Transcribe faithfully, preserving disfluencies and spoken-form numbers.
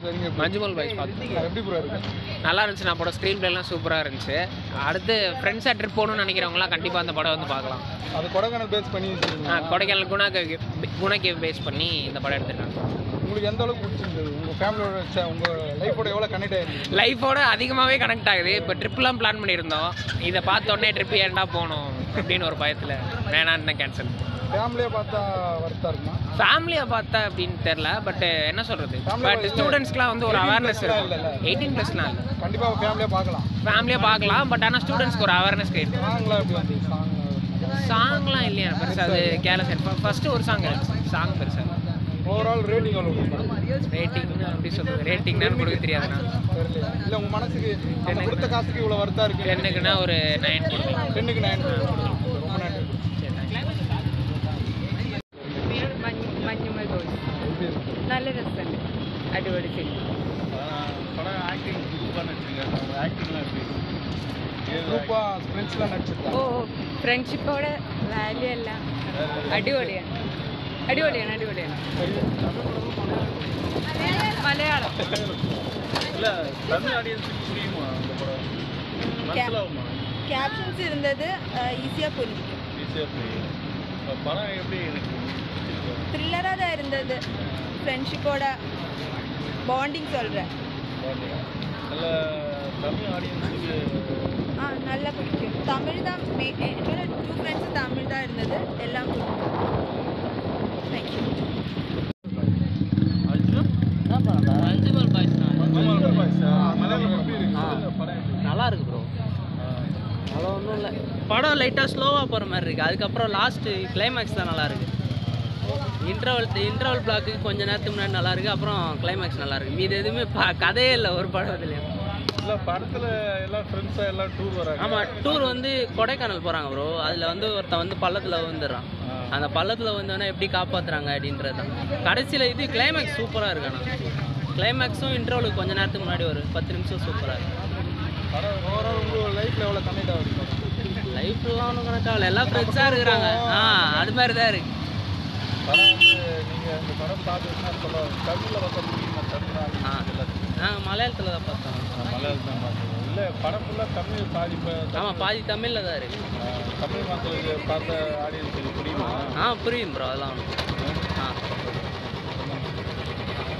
Manjummel boys பார்த்தேன். எப்படி bro இருக்கு? நல்லா இருந்துச்சு. நான் படம் ஸ்க்ரீன் பிளேலாம் சூப்பராக இருந்துச்சு. அடுத்து ஃப்ரெண்ட்ஸாக ட்ரிப் போகணும்னு நினைக்கிறவங்களாம் கண்டிப்பாக அந்த படம் வந்து பார்க்கலாம். அது கொடைக்கானல் பேஸ் பண்ணி ஆ கொடைக்கானல் குணா குணாக்கே பேஸ் பண்ணி இந்த படம் எடுத்துருக்காங்க. உங்களுக்கு எந்த அளவுக்கு பிடிச்சிருந்தது? உங்கள் ஃபேமிலியோட உங்கள் லைஃபோட எவ்வளோ கனெக்ட் ஆகிருக்கு? லைஃபோட அதிகமாகவே கனெக்ட் ஆகுது. இப்போ ட்ரிப்லாம் பிளான் பண்ணியிருந்தோம். இதை பார்த்த உடனே ட்ரிப் ஏன்டா போகணும் அப்படின்னு ஒரு பயத்தில் வேணான்னு தான் கேன்சல். ஃபேமிலியாக பார்த்தா வர்த்தா இருக்குமா? ஃபேமிலியாக பார்த்தா அப்படின்னு தெரில. பட் என்ன சொல்கிறது, பட் ஸ்டூடெண்ட்ஸ்க்குலாம் வந்து ஒரு அவேர்னஸ் இல்லை. எயிட்டீன் ப்ளஸ்லாம் இல்லை. கண்டிப்பாக ஃபேமிலியாக பார்க்கலாம். ஃபேமிலியாக பார்க்கலாம். பட் ஆனால் ஸ்டூடெண்ட்ஸ்க்கு ஒரு அவேர்னஸ் கிரியேட். சாங்லாம் எப்படி வந்து சாங் சாங்லாம் இல்லையா பெருசாக? அது கேரளா சைட் ஃபஸ்ட்டு ஒரு சாங் சாங் பெருசாக. ஓவரால் ரேட்டிங் எவ்வளோ? ரேட்டிங்னு அப்படி சொல்கிறது, ரேட்டிங்னான்னு கொடுக்க தெரியாதுண்ணா. இல்லை உங்கள் மனசுக்கு எனக்கு கொடுத்த காசுக்கு இவ்வளோ வர்த்தா இருக்குது. டென்னுக்குன்னா ஒரு நைன் கொடுக்கலாம். டென்னுக்கு நைன் ரொம்ப நன்றி. Manjummel boys. നല്ല രസമുണ്ട്. അടിപൊളി സിനിമ. படம் ஆக்டிங் சூப்பராக நடிச்சிருக்காங்க. ஆக்டிங்லாம் எப்படி? ഗ്രൂപ്പാக ഫ്രണ്ട്ஸ்லாம் நடிச்சிருக்காங்க. ഓ ഫ്രണ്ട്ഷിപ്പോടെ വാല്യൂ എല്ലാം അടിപൊളിയാണ്. അടിപൊളിയാണ് അടിപൊളിയാണ്. മലയാളം இல்லை தமிழ் ஆடியன்ஸுக்கு புரியுமா அந்த படம்? மனசிலாகுமா? கேப்ஷன்ஸ் இருந்தது, ஈஸியாக புரிஞ்சிக்கும். ஈஸியாக புரியும். படம் எப்படி இருக்கு? த்ரில்லராக தான் இருந்தது. ஃப்ரெண்ட்ஷிப்போட பாண்டிங் சொல்கிறேன். நல்ல தமிழ் ஆடியன்ஸுக்கு ஆ நல்லா பிடிக்கும். தமிழ் தான் என்னோட டூ ஃப்ரெண்ட்ஸ் தமிழ் தான் இருந்தது. எல்லாம் பிடிக்கும். தேங்க்யூ. Manjummel boys நல்லா இருக்கு ப்ரோ. அவ்வளோ ஒன்றும் இல்லை. படம் லைட்டாக ஸ்லோவாக போகிற மாதிரி இருக்குது. அதுக்கப்புறம் லாஸ்ட்டு கிளைமேக்ஸ் தான் நல்லா இருக்குது. இன்டர்வல் இன்டர்வல் பிளாக்கு கொஞ்சம் நேரத்துக்கு முன்னாடி நல்லா இருக்குது. அப்புறம் கிளைமேக்ஸ் நல்லா இருக்குது. மீது எதுவுமே ப கதையே இல்லை ஒரு படத்துலையும். இல்லை படத்தில் எல்லாம் ஃப்ரெண்ட்ஸாக எல்லாம் டூர் வராங்க. ஆமாம், டூர் வந்து கொடைக்கானல் போகிறாங்க ப்ரோ. அதில் வந்து ஒருத்தன் வந்து பள்ளத்தில் வந்துடுறான். அந்த பள்ளத்தில் வந்தோடனே எப்படி காப்பாற்றுறாங்க அப்படின்றது தான் கடைசியில். இது கிளைமேக்ஸ் சூப்பராக இருக்கு. ஆனால் கிளைமேக்ஸும் இன்டர்வலுக்கு கொஞ்சம் நேரத்துக்கு முன்னாடி ஒரு பத்து நிமிஷம் சூப்பராக இருக்குது. படம் ஓவரால் உங்கள் லைஃப்பில் எவ்வளோ கனெக்ட் ஆகுது? லைஃப்லாம் ஒன்றும் கணக்காகல. எல்லாம் ஃப்ரெண்ட்ஸாக இருக்கிறாங்க. ஆ அது மாதிரி தான் இருக்குது. படம் வந்து நீங்கள் இந்த படம் பார்த்துன்னா சொல்ல தமிழில் பார்த்தா முடியுமா? தமிழ் ஆ நாங்கள் மலையாளத்தில் தான் பார்த்தோம். மலையாளத்தில் தான் பார்த்தோம். இல்லை படம் ஃபுல்லாக தமிழ் பாதி. ஆமாம், பாதி தமிழில் தான் இருக்குது. தமிழ் மக்களுக்கு பார்த்த ஆடியன்ஸுக்கு புரியுமா? ஆ புரியும் ப்ரோ. அதெல்லாம் ஆ